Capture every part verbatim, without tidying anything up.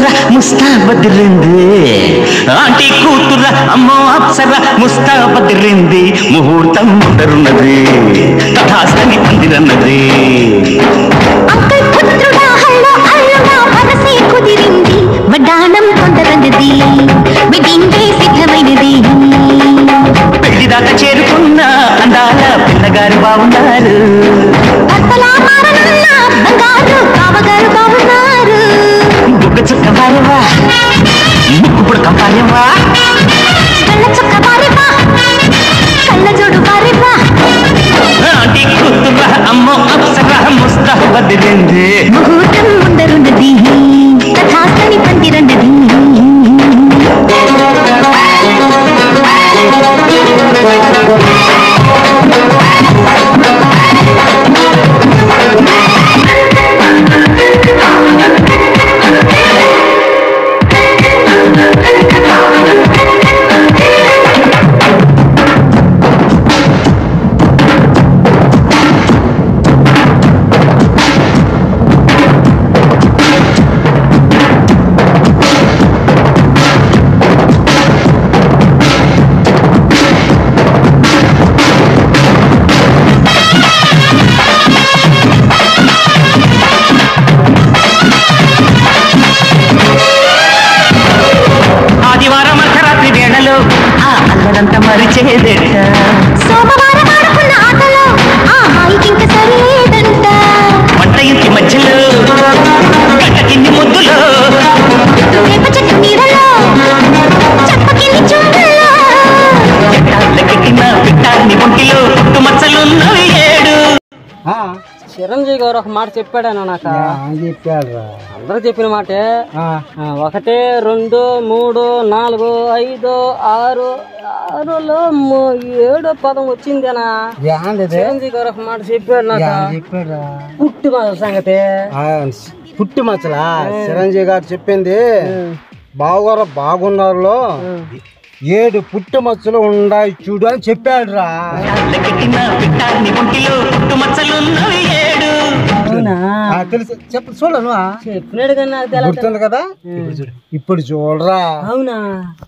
ముస్తాబదిరింది aunty కూతుర అమ్మో అప్సర ముస్తాబదిరింది ముహూర్తం ముందరున్నది తథాస్తని పందిరన్నది అంకుల్ పుత్రుడా హల్లో అల్లుడా మనసే కుదిరింది వడ్డానం కొందరన్నది వెడ్డింగ్ సిద్ధమైనది పెళ్లిదాకా చేరుకున్న అందాల పిల్లగారు బాగున్నారు భర్తలా మారనున్న బంగారు బావగారు బాగున్నారు బుగ్గ చుక్క వారేవా ముక్కు పుడక వారేవా కళ్ళ చుక్క వారేవా కళ్ళ జోడు వారేవా ఆంటీ కూతుర అమ్మో అప్సర ముస్తాబదిరింది ముహూర్తం ముందరున్నది తథాస్తని పందిరన్నది సోమవారం ఆడుకున్న ఆటలో ఆ హాయికింక సరిలేదంట వంట ఇంటి మధ్యలో గంట కింది ముద్దులో వేప చెట్టు నీడలో చెప్పకింది చుండలో ఎట్టాలకెక్కిన పిట్టాన్ని ఒంటిలో పుట్టు మచ్చలున్నవి ఏడు చిరంజీవి గారు ఒక మాట చెప్పాడను నాకు చెప్పాడు అందరూ చెప్పిన మాటే ఒకటి రెండు మూడు నాలుగు ఐదు ఆరు ఆరులో ఏడో పదం వచ్చిందేనా చిరంజీవి గారు ఒక మాట చెప్పాడు నాకు చెప్పాడు పుట్టి మచ్చల సంగతి పుట్టి మచ్చలా చిరంజీవి గారు చెప్పింది బావగారు బాగున్నారులో ఏడు పుట్టు మచ్చలు ఉన్నాయి చూడు అని చెప్పాడు రా తెలుసు చెప్పు చూడను చెప్పినాడు కానీ గుర్తుంది కదా ఇప్పుడు చూడరా అవునా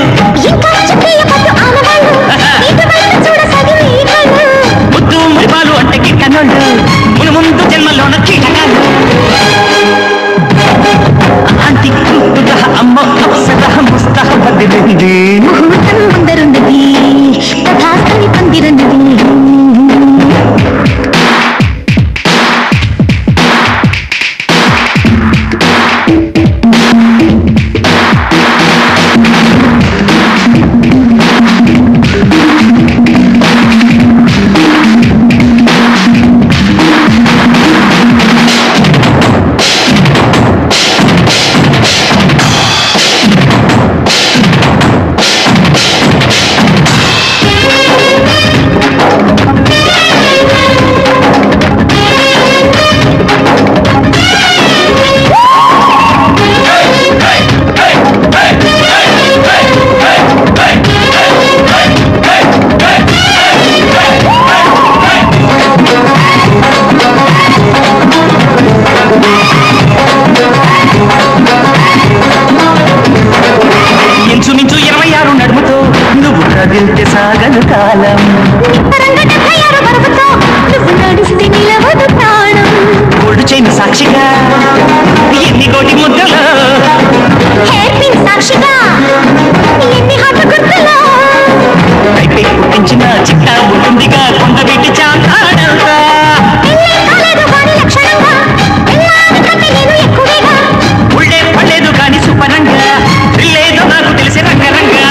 అంటే కన్నోళ్ళు మును ముందు జన్మలోన కీటకాలు ఆంటీ కూతుర అమ్మో అప్సర ముస్తాబదిరింది ముహూర్తం ముందరున్నది తథాస్తని పందిరన్నది సాగను కాలం గోల్డ్ చైన్ సాక్షిగా ఎన్ని కోటి ముద్దలో సాక్షిగా ఎన్ని హాట గుర్తులో అయితే పుట్టించిన చిట్టా ఉంటుందిగా కొండ వీటి చాకాడంతా ఉళ్ళే పడలేదు కానీ సుపరంగా లేదో నాకు తెలిసి రంగరంగా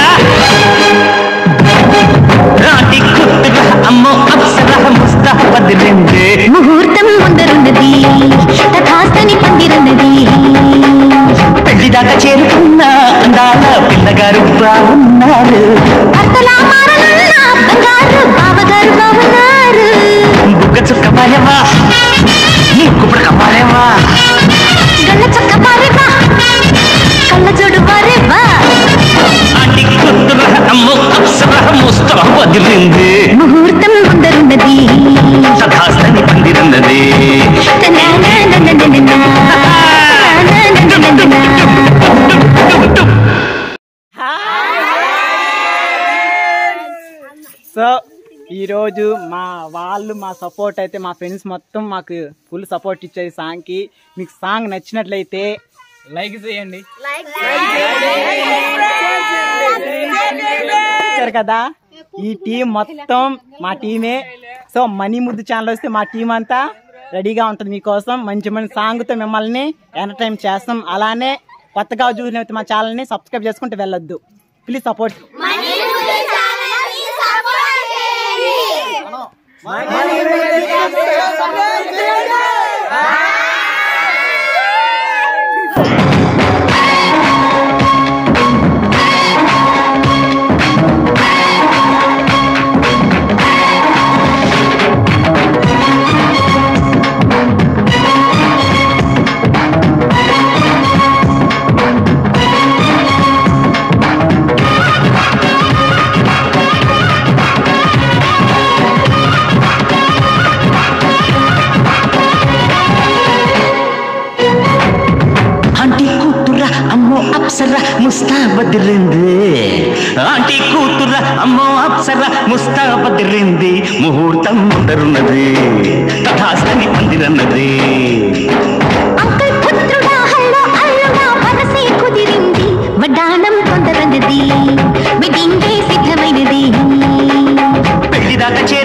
ఆంటీ కూతుర అమ్మో అప్సర ముస్తాబదిరింది ముహూర్తం ముందరున్నది తథాస్తని పందిరన్నది పెళ్లిదాకా చేరుకున్న అందాల పిల్లగారు బాగున్నారు భర్తలా మారనున్న బంగారు బావగారు బాగున్నారు బుగ్గ చుక్క పారేవా ముక్కు పుడక పారేవా గళ్ళ చక్క పారేవా కళ్ళ జోడు పారేవా ఆంటీ కూతుర అమ్మో అప్సర ముస్తాబదిరింది ముహూర్తం ముందరున్నది తథాస్తని పందిరన్నది నా నా నా నా నా నా నా నా నా నా నా ఈరోజు మా వాళ్ళు మా సపోర్ట్ అయితే మా ఫ్రెండ్స్ మొత్తం మాకు ఫుల్ సపోర్ట్ ఇచ్చారు సాంగ్కి. మీకు సాంగ్ నచ్చినట్లయితే లైక్ చేయండి కదా. ఈ టీం మొత్తం మా టీమే. సో మనీ ముద్దు ఛానల్ వస్తే మా టీం అంతా రెడీగా ఉంటుంది మీకోసం. మంచి మంచి సాంగ్తో మిమ్మల్ని ఎంటర్టైన్ చేస్తాం. అలానే కొత్తగా చూసిన మా ఛానల్ని సబ్స్క్రైబ్ చేసుకుంటూ వెళ్ళొద్దు. Please support. ముస్తాబదిరింది ఆంటీ కూతుర అమ్మో అప్సర ముస్తాబదిరింది ముహూర్తం ముందరున్నది తథాస్తని పందిరన్నది అంకుల్ పుత్రుడా హల్లో అల్లుడా మనసే కుదిరింది వడ్డానం తొందరన్నది వెడ్డింగే సిద్ధమైనది పెళ్లిదాకా